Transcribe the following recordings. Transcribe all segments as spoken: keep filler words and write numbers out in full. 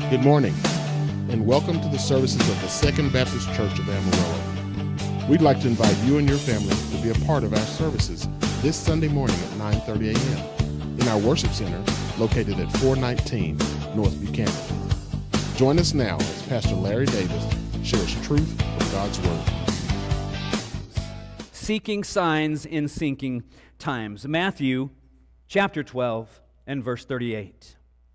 Good morning, and welcome to the services of the Second Baptist Church of Amarillo. We'd like to invite you and your family to be a part of our services this Sunday morning at nine thirty a m in our worship center located at four nineteen North Buchanan. Join us now as Pastor Larry Davis shares truth of God's Word. Seeking signs in sinking times. Matthew chapter twelve and verse thirty-eight.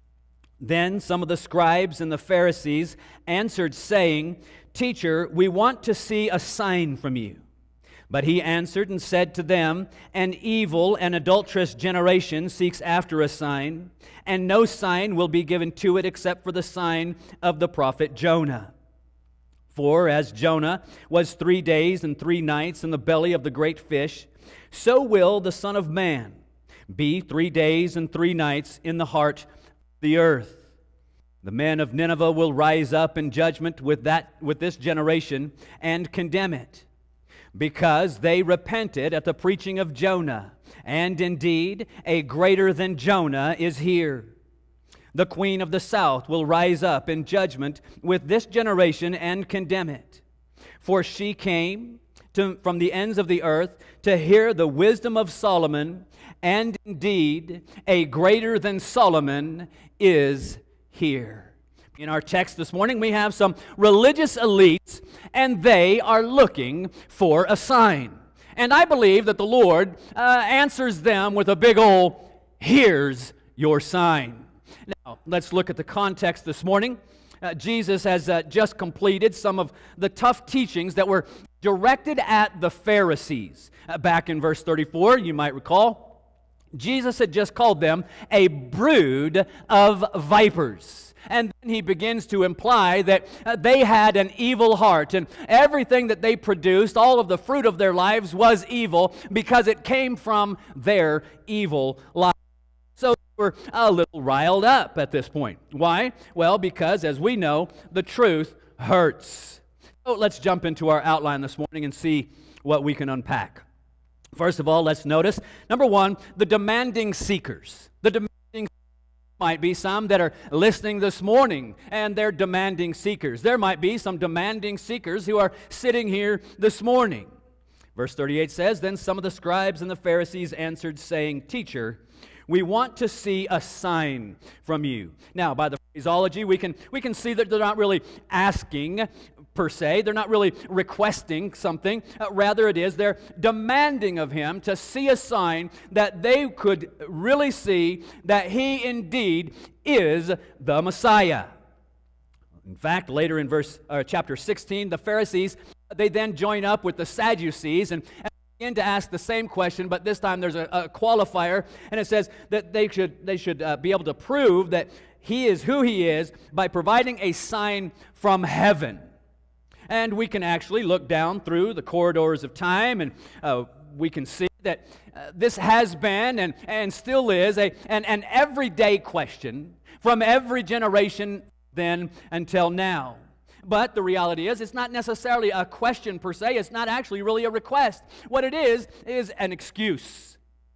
Then some of the scribes and the Pharisees answered, saying, Teacher, we want to see a sign from you. But he answered and said to them, An evil and adulterous generation seeks after a sign, and no sign will be given to it except for the sign of the prophet Jonah. For as Jonah was three days and three nights in the belly of the great fish, so will the Son of Man be three days and three nights in the heart of the earth. The men of Nineveh will rise up in judgment with that with this generation and condemn it, because they repented at the preaching of Jonah, and indeed a greater than Jonah is here. The queen of the south will rise up in judgment with this generation and condemn it. For she came to, from the ends of the earth to hear the wisdom of Solomon, and indeed a greater than Solomon is here. In our text this morning, we have some religious elites, and they are looking for a sign. And I believe that the Lord uh, answers them with a big old, here's your sign. Now, let's look at the context this morning. Uh, Jesus has uh, just completed some of the tough teachings that were directed at the Pharisees. Uh, back in verse thirty-four, you might recall, Jesus had just called them a brood of vipers. And then he begins to imply that uh, they had an evil heart, and everything that they produced, all of the fruit of their lives was evil because it came from their evil life. So they were a little riled up at this point. Why? Well, because as we know, the truth hurts. So let's jump into our outline this morning and see what we can unpack. First of all, let's notice, number one, the demanding seekers. The demanding might be some that are listening this morning, and they're demanding seekers. There might be some demanding seekers who are sitting here this morning. Verse thirty-eight says, Then some of the scribes and the Pharisees answered, saying, Teacher, we want to see a sign from you. Now, by the phraseology, we can, we can see that they're not really asking per se. They're not really requesting something. Uh, rather, it is they're demanding of him to see a sign that they could really see that he indeed is the Messiah. In fact, later in verse uh, chapter sixteen, the Pharisees, they then join up with the Sadducees and, and begin to ask the same question, but this time there's a, a qualifier, and it says that they should, they should uh, be able to prove that he is who he is by providing a sign from heaven. And we can actually look down through the corridors of time, and uh, we can see that uh, this has been and, and still is a, an, an everyday question from every generation then until now. But the reality is, it's not necessarily a question per se. It's not actually really a request. What it is, is an excuse.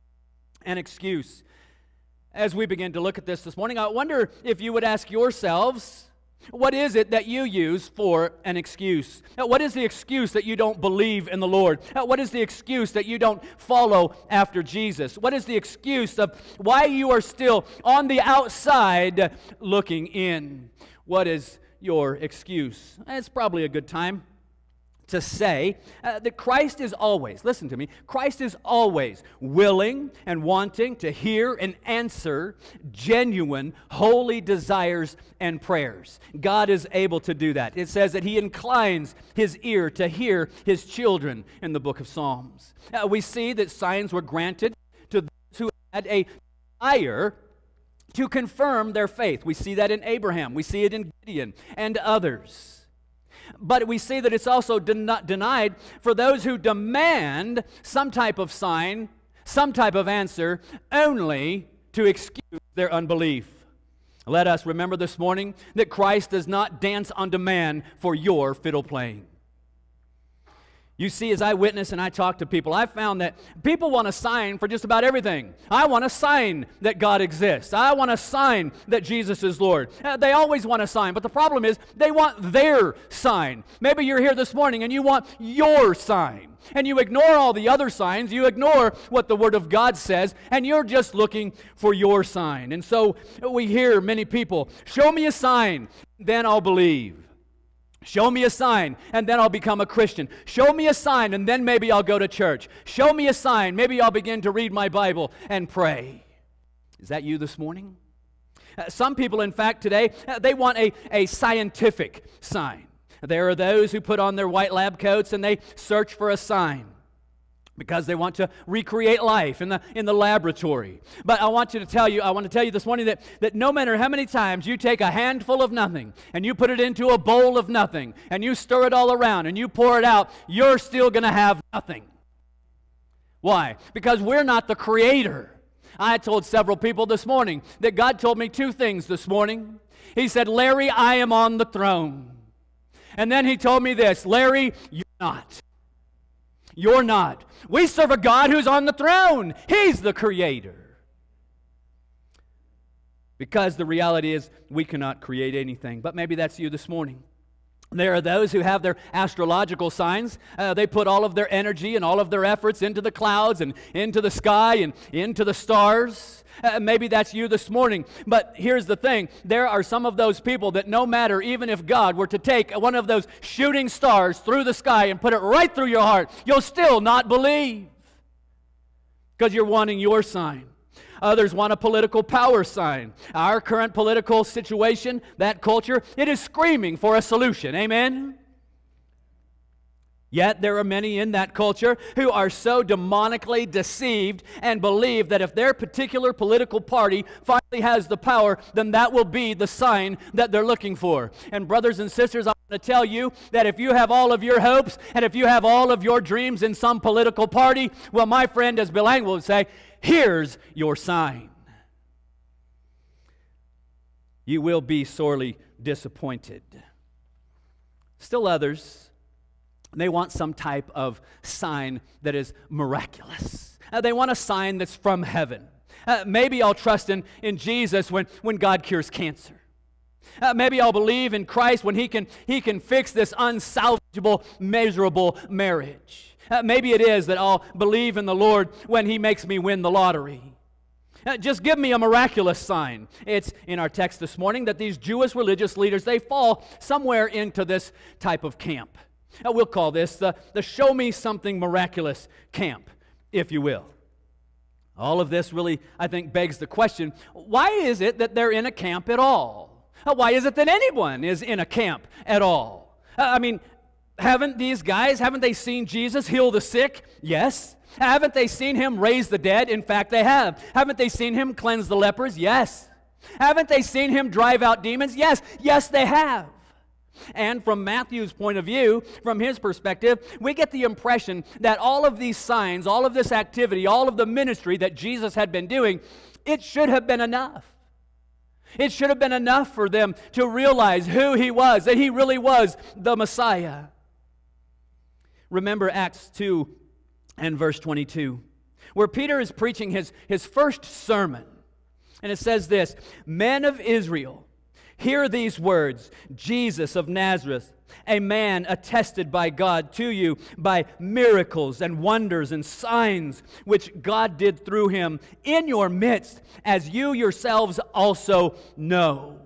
An excuse. As we begin to look at this this morning, I wonder if you would ask yourselves, what is it that you use for an excuse? What is the excuse that you don't believe in the Lord? What is the excuse that you don't follow after Jesus? What is the excuse of why you are still on the outside looking in? What is your excuse? It's probably a good time to say uh, that Christ is always, listen to me, Christ is always willing and wanting to hear and answer genuine, holy desires and prayers. God is able to do that. It says that He inclines His ear to hear His children in the book of Psalms. Uh, we see that signs were granted to those who had a desire to confirm their faith. We see that in Abraham. We see it in Gideon and others. But we see that it's also den- denied for those who demand some type of sign, some type of answer, only to excuse their unbelief. Let us remember this morning that Christ does not dance on demand for your fiddle playing. You see, as I witness and I talk to people, I've found that people want a sign for just about everything. I want a sign that God exists. I want a sign that Jesus is Lord. Uh, they always want a sign, but the problem is they want their sign. Maybe you're here this morning and you want your sign, and you ignore all the other signs. You ignore what the Word of God says, and you're just looking for your sign. And so we hear many people, show me a sign, then I'll believe. Show me a sign, and then I'll become a Christian. Show me a sign, and then maybe I'll go to church. Show me a sign, maybe I'll begin to read my Bible and pray. Is that you this morning? Uh, some people, in fact, today, uh, they want a, a scientific sign. There are those who put on their white lab coats and they search for a sign, because they want to recreate life in the in the laboratory. But I want you to tell you, I want to tell you this morning that, that no matter how many times you take a handful of nothing and you put it into a bowl of nothing and you stir it all around and you pour it out, you're still going to have nothing. Why? Because we're not the creator. I told several people this morning that God told me two things this morning. He said, Larry, I am on the throne. And then he told me this, Larry, you're not. You're not. We serve a God who's on the throne. He's the creator. Because the reality is we cannot create anything. But maybe that's you this morning. There are those who have their astrological signs. Uh, they put all of their energy and all of their efforts into the clouds and into the sky and into the stars. Uh, maybe that's you this morning. But here's the thing. There are some of those people that no matter, even if God were to take one of those shooting stars through the sky and put it right through your heart, you'll still not believe, because you're wanting your sign. Others want a political power sign. Our current political situation, that culture, it is screaming for a solution. Amen? Yet there are many in that culture who are so demonically deceived and believe that if their particular political party finally has the power, then that will be the sign that they're looking for. And brothers and sisters, I want to tell you that if you have all of your hopes and if you have all of your dreams in some political party, well, my friend, as Bill Engel would say, here's your sign. You will be sorely disappointed. Still others, they want some type of sign that is miraculous. Uh, they want a sign that's from heaven. Uh, maybe I'll trust in, in Jesus when, when God cures cancer. Uh, maybe I'll believe in Christ when he can, he can fix this unsalvageable, miserable marriage. Uh, maybe it is that I'll believe in the Lord when He makes me win the lottery. Uh, just give me a miraculous sign. It's in our text this morning that these Jewish religious leaders, they fall somewhere into this type of camp. Uh, we'll call this the, the show me something miraculous camp, if you will. All of this really, I think, begs the question, why is it that they're in a camp at all? Uh, why is it that anyone is in a camp at all? Uh, I mean, haven't these guys, haven't they seen Jesus heal the sick? Yes. Haven't they seen Him raise the dead? In fact, they have. Haven't they seen Him cleanse the lepers? Yes. Haven't they seen Him drive out demons? Yes. Yes, they have. And from Matthew's point of view, from his perspective, we get the impression that all of these signs, all of this activity, all of the ministry that Jesus had been doing, it should have been enough. It should have been enough for them to realize who He was, that He really was the Messiah. Remember Acts two and verse twenty-two, where Peter is preaching his, his first sermon. And it says this, "Men of Israel, hear these words, Jesus of Nazareth, a man attested by God to you by miracles and wonders and signs which God did through Him in your midst, as you yourselves also know."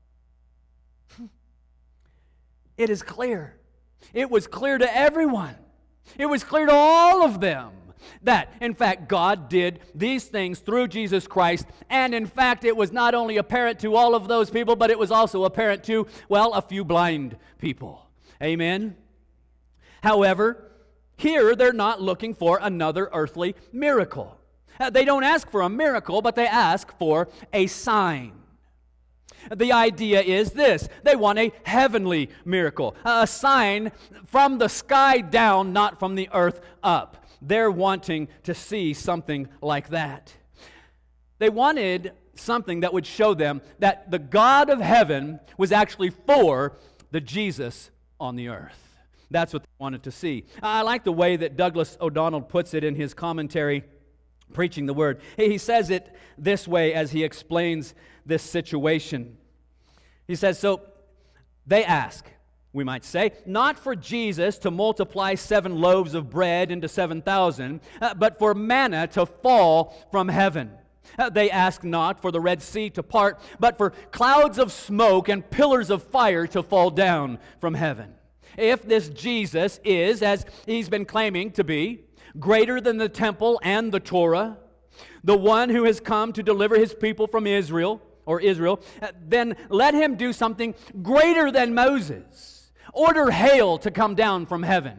It is clear. It was clear to everyone. It was clear to all of them that, in fact, God did these things through Jesus Christ. And, in fact, it was not only apparent to all of those people, but it was also apparent to, well, a few blind people. Amen? However, here they're not looking for another earthly miracle. Uh, they don't ask for a miracle, but they ask for a sign. The idea is this: they want a heavenly miracle, a sign from the sky down, not from the earth up. They're wanting to see something like that. They wanted something that would show them that the God of heaven was actually for the Jesus on the earth. That's what they wanted to see. I like the way that Douglas O'Donnell puts it in his commentary, Preaching the Word. He says it this way as he explains this situation. He says, so they ask, we might say, not for Jesus to multiply seven loaves of bread into seven thousand, uh, but for manna to fall from heaven. Uh, they ask not for the Red Sea to part, but for clouds of smoke and pillars of fire to fall down from heaven. If this Jesus is, as he's been claiming to be, greater than the temple and the Torah, the one who has come to deliver his people from Israel, or Israel, uh, then let him do something greater than Moses. Order hail to come down from heaven.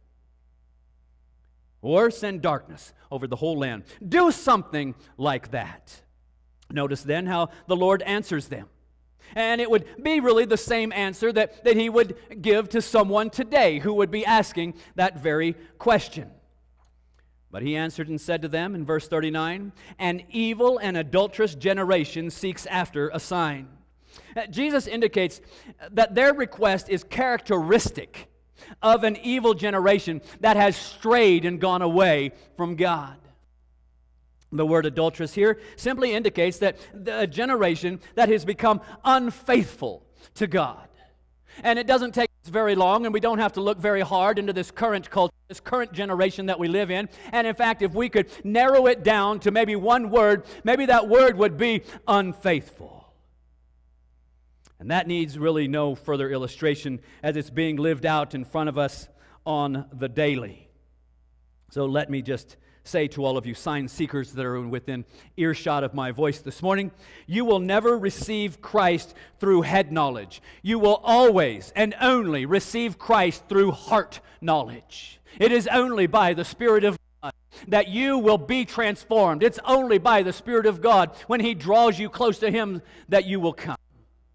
Or send darkness over the whole land. Do something like that. Notice then how the Lord answers them. And it would be really the same answer that, that he would give to someone today who would be asking that very question. But he answered and said to them in verse thirty-nine, an evil and adulterous generation seeks after a sign. Uh, Jesus indicates that their request is characteristic of an evil generation that has strayed and gone away from God. The word adulterous here simply indicates that a generation that has become unfaithful to God. And it doesn't take us very long, and we don't have to look very hard into this current culture, this current generation that we live in. And in fact, if we could narrow it down to maybe one word, maybe that word would be unfaithful. And that needs really no further illustration as it's being lived out in front of us on the daily. So let me just say to all of you sign seekers that are within earshot of my voice this morning, you will never receive Christ through head knowledge. You will always and only receive Christ through heart knowledge. It is only by the Spirit of God that you will be transformed. It's only by the Spirit of God, when He draws you close to Him, that you will come.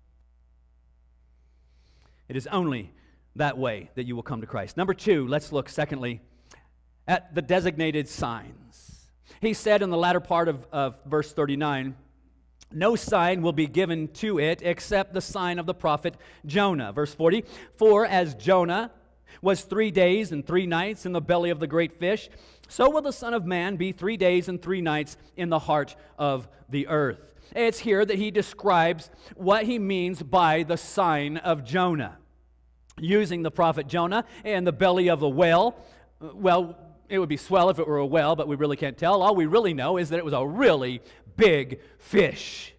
It is only that way that you will come to Christ. Number two, let's look secondly at the designated signs. He said in the latter part of, of verse thirty-nine, no sign will be given to it except the sign of the prophet Jonah. Verse forty, for as Jonah was three days and three nights in the belly of the great fish, so will the Son of Man be three days and three nights in the heart of the earth. It's here that he describes what he means by the sign of Jonah. Using the prophet Jonah in the belly of a whale. Well, it would be swell if it were a whale, but we really can't tell. All we really know is that it was a really big fish.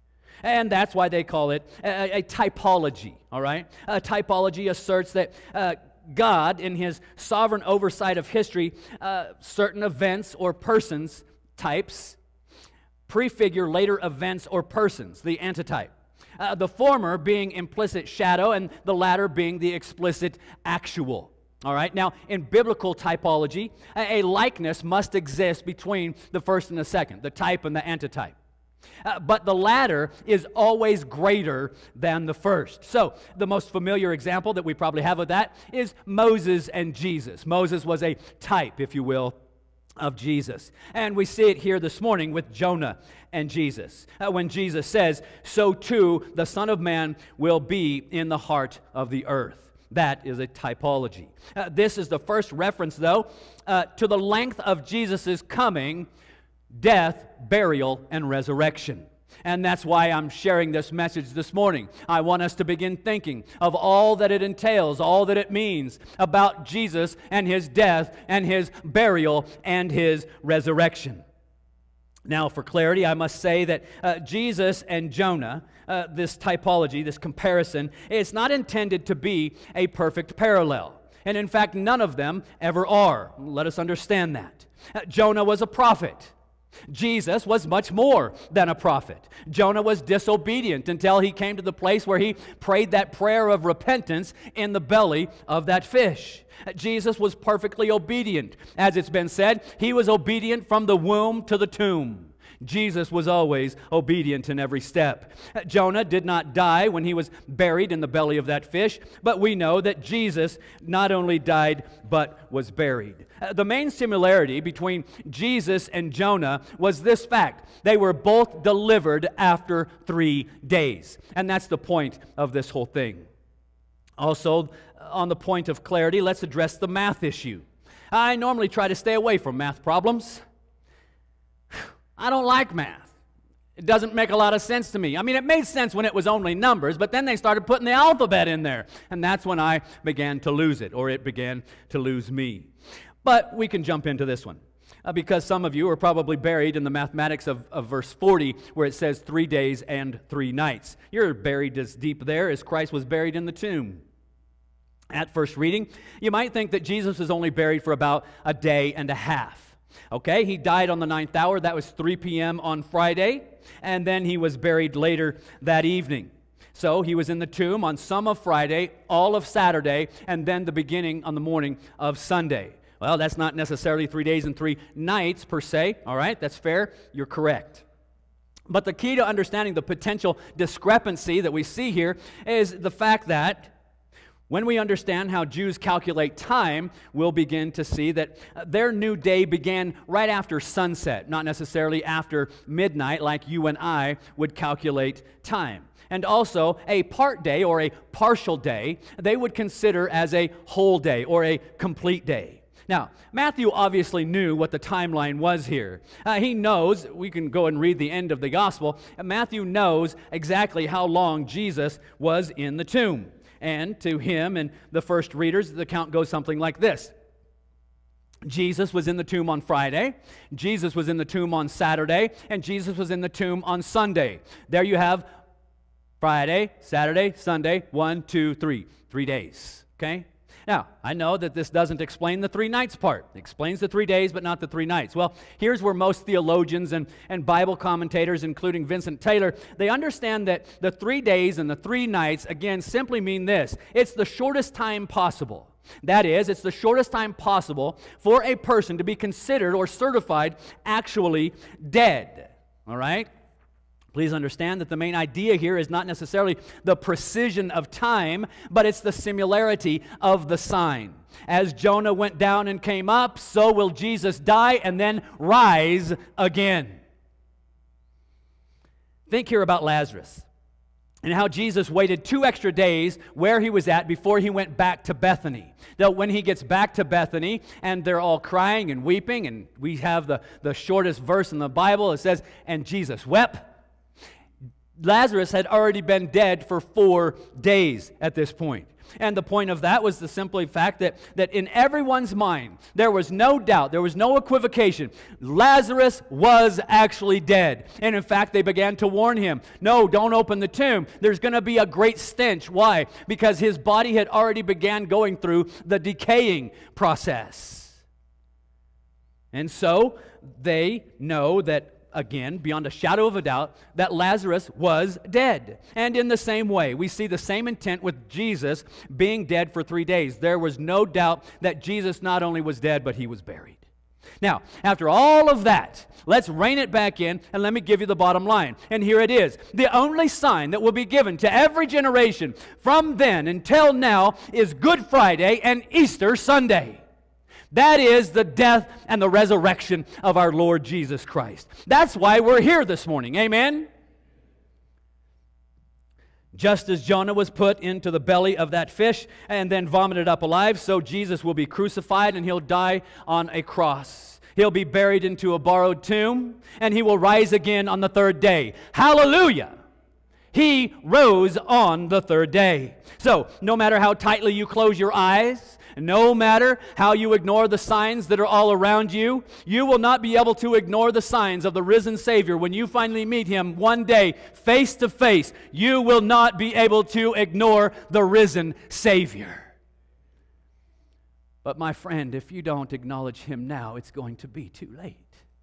And that's why they call it a, a typology, all right? A typology asserts that uh, God, in His sovereign oversight of history, uh, certain events or persons, types, prefigure later events or persons, the antitype. Uh, the former being implicit shadow and the latter being the explicit actual. All right, now in biblical typology, a, a likeness must exist between the first and the second, the type and the antitype. Uh, but the latter is always greater than the first. So the most familiar example that we probably have of that is Moses and Jesus. Moses was a type, if you will, of Jesus. And we see it here this morning with Jonah and Jesus. Uh, when Jesus says, so too the Son of Man will be in the heart of the earth. That is a typology. Uh, this is the first reference, though, uh, to the length of Jesus' coming, death, burial, and resurrection. And that's why I'm sharing this message this morning. I want us to begin thinking of all that it entails, all that it means about Jesus and His death and His burial and His resurrection. Now, for clarity, I must say that uh, Jesus and Jonah, uh, this typology, this comparison, it's not intended to be a perfect parallel. And in fact, none of them ever are. Let us understand that. Uh, Jonah was a prophet. Jesus was much more than a prophet. Jonah was disobedient until he came to the place where he prayed that prayer of repentance in the belly of that fish. Jesus was perfectly obedient. As it's been said, He was obedient from the womb to the tomb. Jesus was always obedient in every step. Jonah did not die when he was buried in the belly of that fish, but we know that Jesus not only died, but was buried. The main similarity between Jesus and Jonah was this fact. They were both delivered after three days. And that's the point of this whole thing. Also, on the point of clarity, let's address the math issue. I normally try to stay away from math problems. I don't like math. It doesn't make a lot of sense to me. I mean, it made sense when it was only numbers, but then they started putting the alphabet in there, and that's when I began to lose it, or it began to lose me. But we can jump into this one, uh, because some of you are probably buried in the mathematics of, of verse forty, where it says three days and three nights. You're buried as deep there as Christ was buried in the tomb. At first reading, you might think that Jesus was only buried for about a day and a half. Okay, he died on the ninth hour. That was three p m on Friday, and then he was buried later that evening. So he was in the tomb on some of Friday, all of Saturday, and then the beginning on the morning of Sunday. Well, that's not necessarily three days and three nights per se. All right, that's fair. You're correct. But the key to understanding the potential discrepancy that we see here is the fact that when we understand how Jews calculate time, we'll begin to see that their new day began right after sunset, not necessarily after midnight like you and I would calculate time. And also, a part day or a partial day, they would consider as a whole day or a complete day. Now, Matthew obviously knew what the timeline was here. Uh, he knows, we can go and read the end of the gospel, Matthew knows exactly how long Jesus was in the tomb. And to him and the first readers, the account goes something like this. Jesus was in the tomb on Friday, Jesus was in the tomb on Saturday, and Jesus was in the tomb on Sunday. There you have Friday, Saturday, Sunday, one, two, three. Three days, okay? Now, I know that this doesn't explain the three nights part. It explains the three days, but not the three nights. Well, here's where most theologians and, and Bible commentators, including Vincent Taylor, they understand that the three days and the three nights, again, simply mean this. It's the shortest time possible. That is, it's the shortest time possible for a person to be considered or certified actually dead. All right? Please understand that the main idea here is not necessarily the precision of time, but it's the similarity of the sign. As Jonah went down and came up, so will Jesus die and then rise again. Think here about Lazarus and how Jesus waited two extra days where he was at before he went back to Bethany. Now, when he gets back to Bethany and they're all crying and weeping, and we have the, the shortest verse in the Bible, it says, and Jesus wept. Lazarus had already been dead for four days at this point. And the point of that was the simple fact that, that in everyone's mind, there was no doubt, there was no equivocation. Lazarus was actually dead. And in fact, they began to warn him, no, don't open the tomb. There's going to be a great stench. Why? Because his body had already began going through the decaying process. And so they know that, again, beyond a shadow of a doubt, that Lazarus was dead. And in the same way, we see the same intent with Jesus being dead for three days. There was no doubt that Jesus not only was dead, but he was buried. Now, after all of that, let's rein it back in, and let me give you the bottom line. And here it is. The only sign that will be given to every generation from then until now is Good Friday and Easter Sunday. That is the death and the resurrection of our Lord Jesus Christ. That's why we're here this morning. Amen? Just as Jonah was put into the belly of that fish and then vomited up alive, so Jesus will be crucified and he'll die on a cross. He'll be buried into a borrowed tomb, and he will rise again on the third day. Hallelujah! He rose on the third day. So, no matter how tightly you close your eyes, no matter how you ignore the signs that are all around you, you will not be able to ignore the signs of the risen Savior. When you finally meet him one day, face to face, you will not be able to ignore the risen Savior. But my friend, if you don't acknowledge him now, it's going to be too late.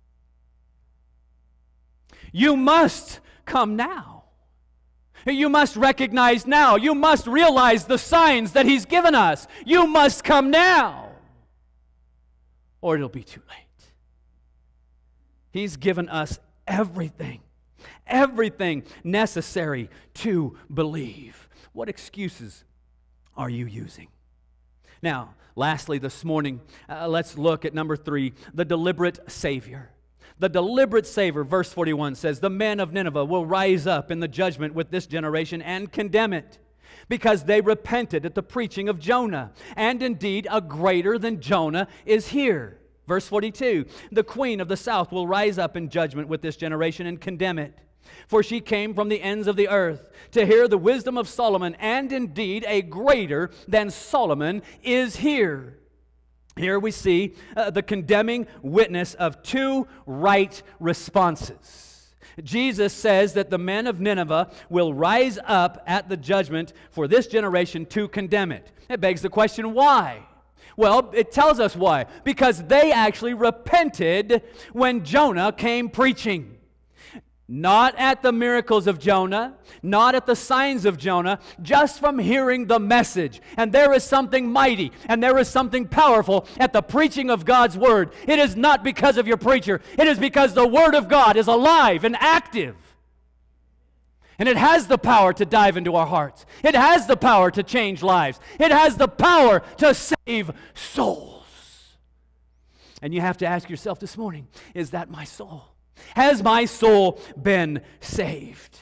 You must come now. You must recognize now. You must realize the signs that he's given us. You must come now, or it'll be too late. He's given us everything, everything necessary to believe. What excuses are you using? Now, lastly this morning, uh, let's look at number three, the deliberate Savior. The deliberate Savior, verse forty-one says, the men of Nineveh will rise up in the judgment with this generation and condemn it. because they repented at the preaching of Jonah. And indeed, a greater than Jonah is here. Verse forty-two, the queen of the south will rise up in judgment with this generation and condemn it. For she came from the ends of the earth to hear the wisdom of Solomon, and indeed a greater than Solomon is here. Here we see uh, the condemning witness of two right responses. Jesus says that the men of Nineveh will rise up at the judgment for this generation to condemn it. It begs the question, why? Well, it tells us why. Because they actually repented when Jonah came preaching. Not at the miracles of Jonah, not at the signs of Jonah, just from hearing the message. And there is something mighty and there is something powerful at the preaching of God's Word. It is not because of your preacher. It is because the Word of God is alive and active. And it has the power to dive into our hearts. It has the power to change lives. It has the power to save souls. And you have to ask yourself this morning, is that my soul? Has my soul been saved?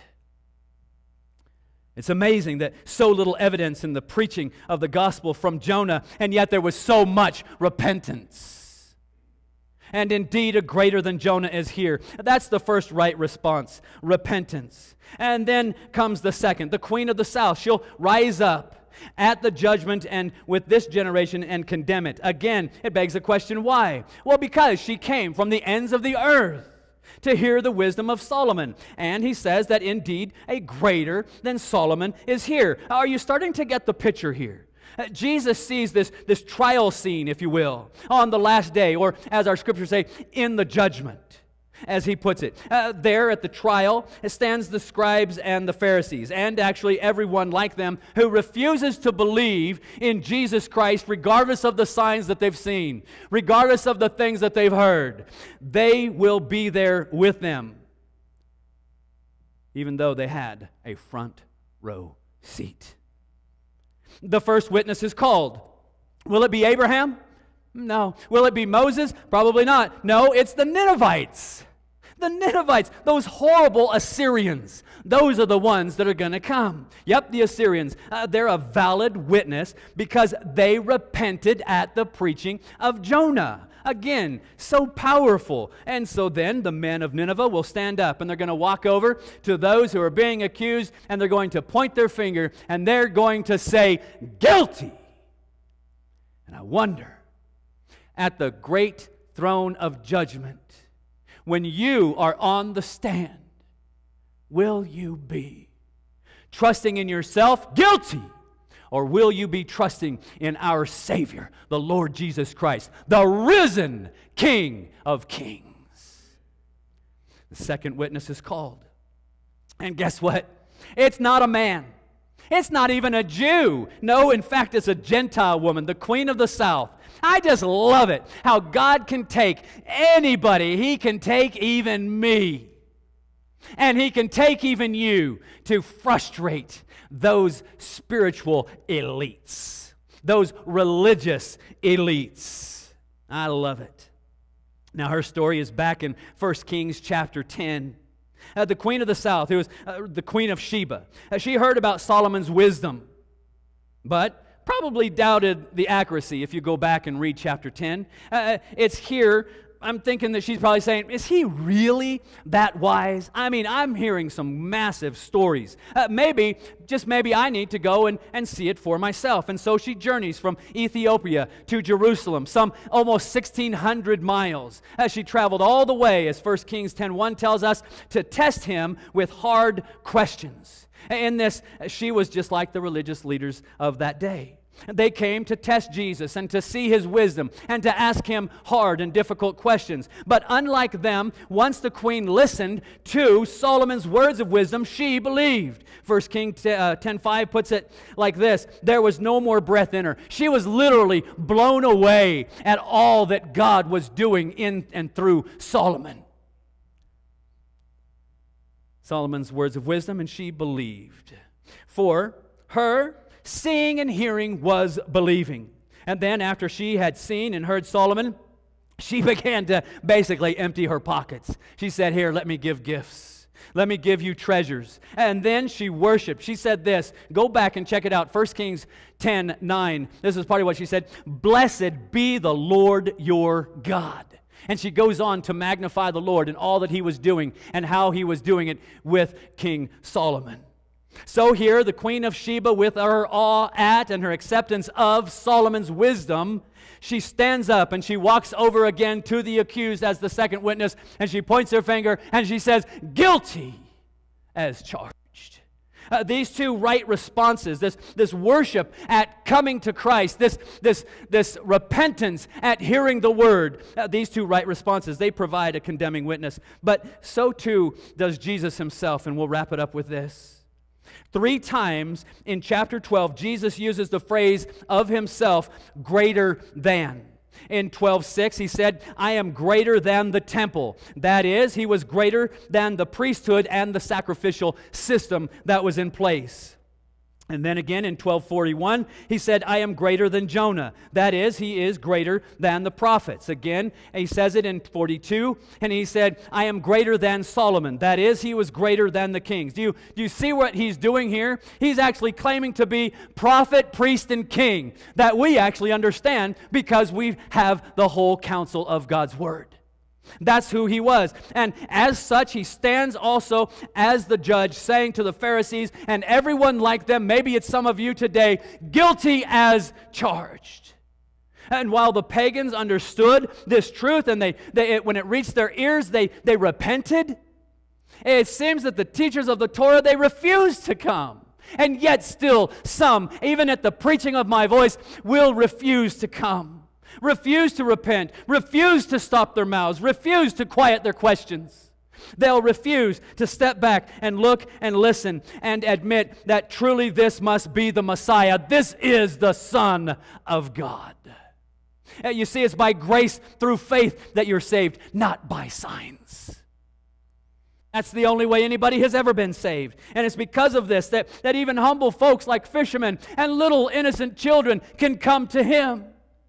It's amazing that so little evidence in the preaching of the gospel from Jonah, and yet there was so much repentance. And indeed, a greater than Jonah is here. That's the first right response, repentance. And then comes the second, the queen of the south. She'll rise up at the judgment and with this generation and condemn it. Again, it begs the question, why? Well, because she came from the ends of the earth to hear the wisdom of Solomon. And he says that indeed a greater than Solomon is here. Are you starting to get the picture here? Uh, Jesus sees this, this trial scene, if you will, on the last day, or as our scriptures say, in the judgment, as he puts it. Uh, there at the trial stands the scribes and the Pharisees, and actually everyone like them who refuses to believe in Jesus Christ regardless of the signs that they've seen, regardless of the things that they've heard. They will be there with them, even though they had a front row seat. The first witness is called. Will it be Abraham? No. Will it be Moses? Probably not. No, it's the Ninevites. The Ninevites, those horrible Assyrians, those are the ones that are going to come. Yep, the Assyrians, uh, they're a valid witness because they repented at the preaching of Jonah. Again, so powerful. And so then the men of Nineveh will stand up and they're going to walk over to those who are being accused and they're going to point their finger and they're going to say, guilty. And I wonder, at the great throne of judgment, when you are on the stand, will you be trusting in yourself, guilty? Or will you be trusting in our Savior, the Lord Jesus Christ, the risen King of Kings? The second witness is called. And guess what? It's not a man. It's not even a Jew. No, in fact, it's a Gentile woman, the Queen of the South. I just love it, how God can take anybody. He can take even me. And He can take even you to frustrate those spiritual elites, those religious elites. I love it. Now, her story is back in First Kings chapter ten. Uh, the Queen of the South, who was uh, the Queen of Sheba, uh, she heard about Solomon's wisdom, but probably doubted the accuracy if you go back and read chapter ten. Uh, it's here, I'm thinking that she's probably saying, is he really that wise? I mean, I'm hearing some massive stories. Uh, maybe, just maybe I need to go and, and see it for myself. And so she journeys from Ethiopia to Jerusalem, some almost sixteen hundred miles, as she traveled all the way, as First Kings ten one tells us, to test him with hard questions. In this, she was just like the religious leaders of that day. They came to test Jesus and to see His wisdom and to ask Him hard and difficult questions. But unlike them, once the queen listened to Solomon's words of wisdom, she believed. First Kings ten five puts it like this: there was no more breath in her. She was literally blown away at all that God was doing in and through Solomon. Solomon's words of wisdom, and she believed. For her, seeing and hearing was believing. And then after she had seen and heard Solomon, she began to basically empty her pockets. She said, here, let me give gifts. Let me give you treasures. And then she worshiped. She said this. Go back and check it out. First Kings ten nine. This is part of what she said. Blessed be the Lord your God. And she goes on to magnify the Lord and all that he was doing and how he was doing it with King Solomon. So here, the Queen of Sheba, with her awe at and her acceptance of Solomon's wisdom, she stands up and she walks over again to the accused as the second witness, and she points her finger and she says, guilty as charged. Uh, these two right responses, this, this worship at coming to Christ, this, this, this repentance at hearing the word, uh, these two right responses, they provide a condemning witness. But so too does Jesus himself, and we'll wrap it up with this. Three times in chapter twelve, Jesus uses the phrase of himself, greater than. In twelve six, he said, I am greater than the temple. That is, he was greater than the priesthood and the sacrificial system that was in place. And then again in twelve forty-one, he said, I am greater than Jonah. That is, he is greater than the prophets. Again, he says it in forty-two, and he said, I am greater than Solomon. That is, he was greater than the kings. Do you, do you see what he's doing here? He's actually claiming to be prophet, priest, and king, that we actually understand because we have the whole counsel of God's word. That's who he was. And as such, he stands also as the judge, saying to the Pharisees and everyone like them, maybe it's some of you today, guilty as charged. And while the pagans understood this truth and they, they it, when it reached their ears, they, they repented, it seems that the teachers of the Torah, they refused to come. And yet still some, even at the preaching of my voice, will refuse to come. Refuse to repent, refuse to stop their mouths, refuse to quiet their questions. They'll refuse to step back and look and listen and admit that truly this must be the Messiah. This is the Son of God. You see, it's by grace through faith that you're saved, not by signs. That's the only way anybody has ever been saved. And it's because of this that, that even humble folks like fishermen and little innocent children can come to Him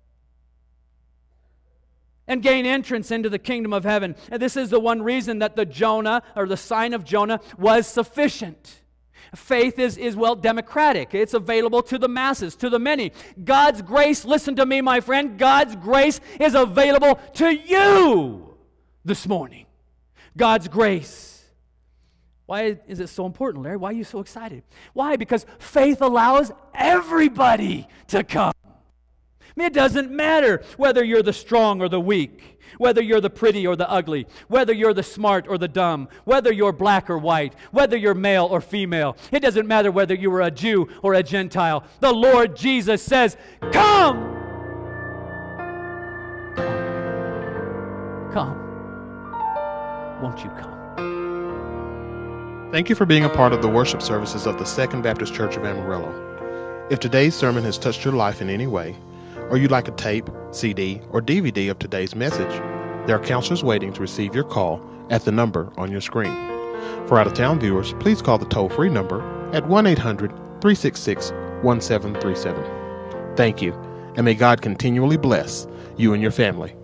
and gain entrance into the kingdom of heaven. And this is the one reason that the Jonah, or the sign of Jonah, was sufficient. Faith is, is, well, democratic. It's available to the masses, to the many. God's grace, listen to me, my friend, God's grace is available to you this morning. God's grace. Why is it so important, Larry? Why are you so excited? Why? Because faith allows everybody to come. I mean, it doesn't matter whether you're the strong or the weak, whether you're the pretty or the ugly, whether you're the smart or the dumb, whether you're black or white, whether you're male or female. It doesn't matter whether you were a Jew or a Gentile. The Lord Jesus says, come! Come. Come. Won't you come? Thank you for being a part of the worship services of the Second Baptist Church of Amarillo. If today's sermon has touched your life in any way, or you'd like a tape, C D, or D V D of today's message, there are counselors waiting to receive your call at the number on your screen. For out-of-town viewers, please call the toll-free number at one eight hundred, three six six, one seven three seven. Thank you, and may God continually bless you and your family.